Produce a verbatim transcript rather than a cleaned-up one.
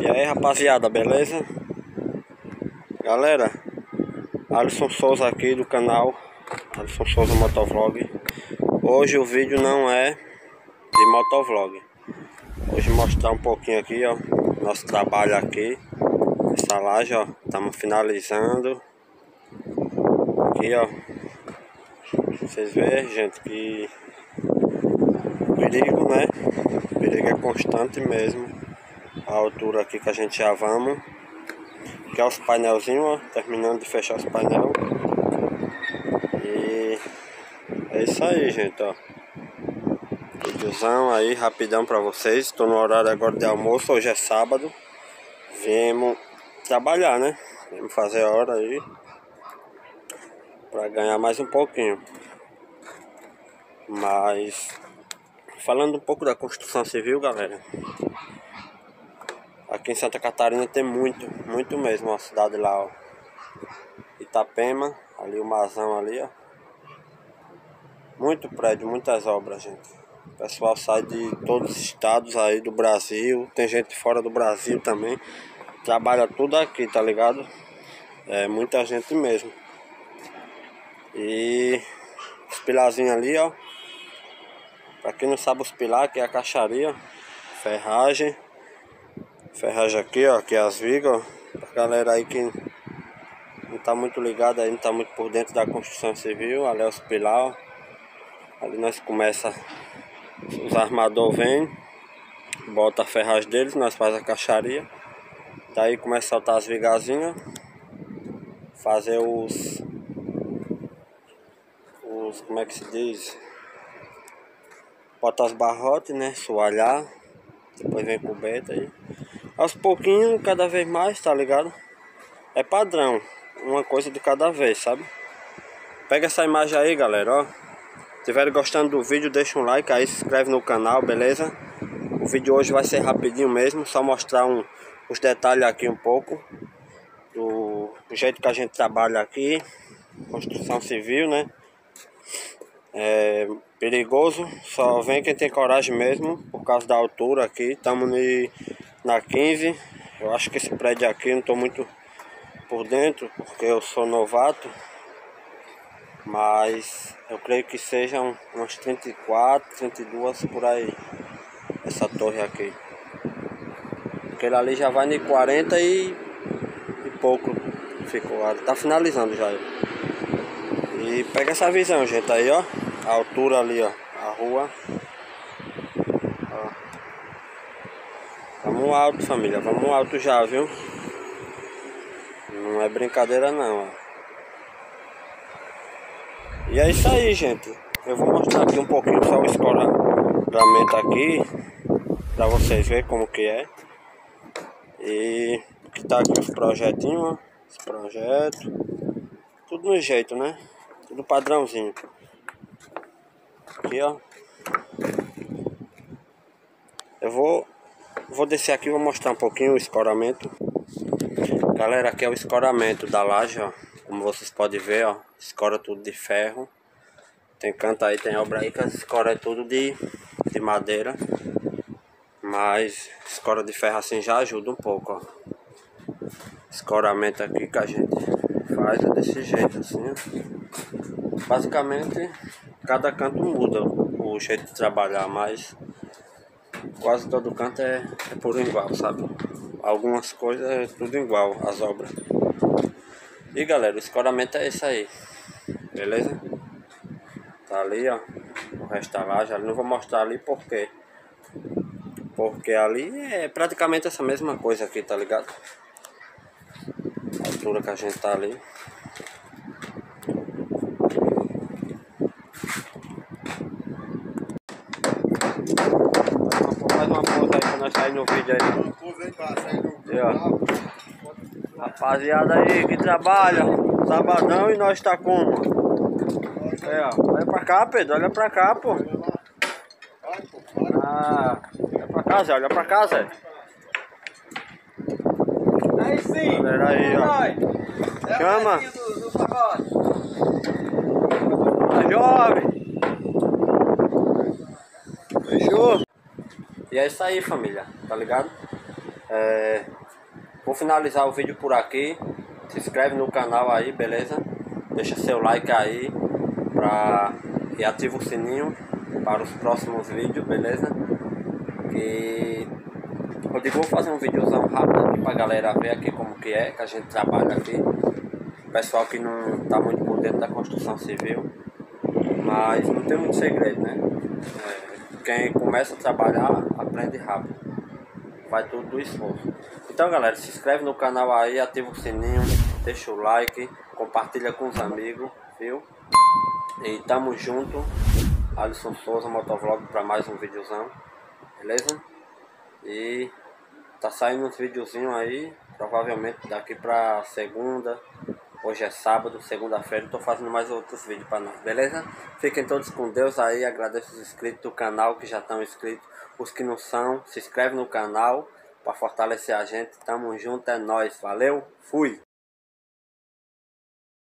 E aí, rapaziada, beleza? Galera, Alisson Souza aqui do canal Alisson Souza Motovlog. Hoje o vídeo não é de motovlog. Hoje mostrar um pouquinho aqui, ó, nosso trabalho aqui. Essa laje, ó, estamos finalizando. Aqui, ó, vocês veem, gente, que perigo, né? O perigo é constante mesmo. A altura aqui que a gente já vamos. Aqui é os painelzinhos, ó, terminando de fechar os painéis. E é isso aí, gente, ó. Videozão aí, rapidão pra vocês. Estou no horário agora de almoço, hoje é sábado. Viemos trabalhar, né? Viemos fazer a hora aí pra ganhar mais um pouquinho. Mas falando um pouco da construção civil, galera, aqui em Santa Catarina tem muito, muito mesmo, a cidade lá, ó, Itapema, ali o Mazão ali, ó. Muito prédio, muitas obras, gente. O pessoal sai de todos os estados aí do Brasil, tem gente fora do Brasil também. Trabalha tudo aqui, tá ligado? É muita gente mesmo. E os pilarzinhos ali, ó. Pra quem não sabe, os pilares, que é a caixaria, ferragem. Ferragem aqui, ó, aqui é as vigas, ó. Pra galera aí que não tá muito ligado aí, não tá muito por dentro da construção civil, ali é os pilares. Ali nós começa, os armadores vêm, bota a ferragem deles, nós faz a caixaria. Daí começa a soltar as vigazinhas, fazer os, os, como é que se diz? Bota as barrotes, né, soalhar, depois vem coberta aí. Aos pouquinhos, cada vez mais, tá ligado? É padrão, uma coisa de cada vez, sabe? Pega essa imagem aí, galera, ó. Se estiver gostando do vídeo, deixa um like aí, se inscreve no canal, beleza? O vídeo hoje vai ser rapidinho mesmo, só mostrar um, os detalhes aqui um pouco do, do jeito que a gente trabalha aqui, construção civil, né? É perigoso, só vem quem tem coragem mesmo, por causa da altura aqui. Estamos na quinze, eu acho que esse prédio aqui não estou muito por dentro, porque eu sou novato. Mas eu creio que sejam umas trinta e quatro, trinta e dois por aí, essa torre aqui. Aquele ali já vai em quarenta e, e pouco ficou, tá finalizando já. E pega essa visão, gente, aí, ó, a altura ali, ó, a rua. Ó. Vamos alto, família, vamos alto já, viu? Não é brincadeira não, ó. E é isso aí, gente. Eu vou mostrar aqui um pouquinho só o escoramento aqui, pra vocês verem como que é. E que tá aqui os projetinhos, ó. Esse projeto. Tudo no jeito, né? Tudo padrãozinho. Aqui, ó. Eu vou, vou descer aqui e vou mostrar um pouquinho o escoramento. Galera, aqui é o escoramento da laje, ó. Como vocês podem ver, ó, escora tudo de ferro. Tem canto aí, tem obra aí que a escora é tudo de, de madeira. Mas escora de ferro assim já ajuda um pouco, ó. Escoramento aqui que a gente faz é desse jeito assim, ó. Basicamente, cada canto muda o jeito de trabalhar, mas quase todo canto é, é por igual, sabe? Algumas coisas é tudo igual, as obras. E galera, o escoramento é esse aí, beleza? Tá ali, ó, o resto da laje. Ali não vou mostrar ali porque Porque ali é praticamente essa mesma coisa aqui, tá ligado? A altura que a gente tá ali. Faz uma pose aí pra nós sair no vídeo aí. E, ó, rapaziada aí que trabalha sabadão e nós tá como? É, ó, olha pra cá, Pedro, olha pra cá, pô. Ah, olha pra cá, Zé, olha pra cá, Zé. Aí sim. Galera aí, ó. Chama. Tá jovem. Fechou? E é isso aí, família, tá ligado? É, vou finalizar o vídeo por aqui. Se inscreve no canal aí, beleza? Deixa seu like aí pra... e ativa o sininho para os próximos vídeos, beleza? E eu digo, vou fazer um videozão rápido aqui pra galera ver aqui como que é que a gente trabalha aqui. Pessoal que não tá muito por dentro da construção civil, mas não tem muito segredo, né? É, quem começa a trabalhar aprende rápido, vai tudo do esforço. Então galera, se inscreve no canal aí, ativa o sininho, deixa o like, compartilha com os amigos, viu? E tamo junto. Alisson Souza Motovlog para mais um videozão, beleza? E tá saindo uns videozinhos aí, provavelmente daqui pra segunda. Hoje é sábado, segunda-feira, tô fazendo mais outros vídeos para nós, beleza? Fiquem todos com Deus aí, agradeço os inscritos do canal que já estão inscritos. Os que não são, se inscreve no canal para fortalecer a gente. Tamo junto, é nóis, valeu, fui!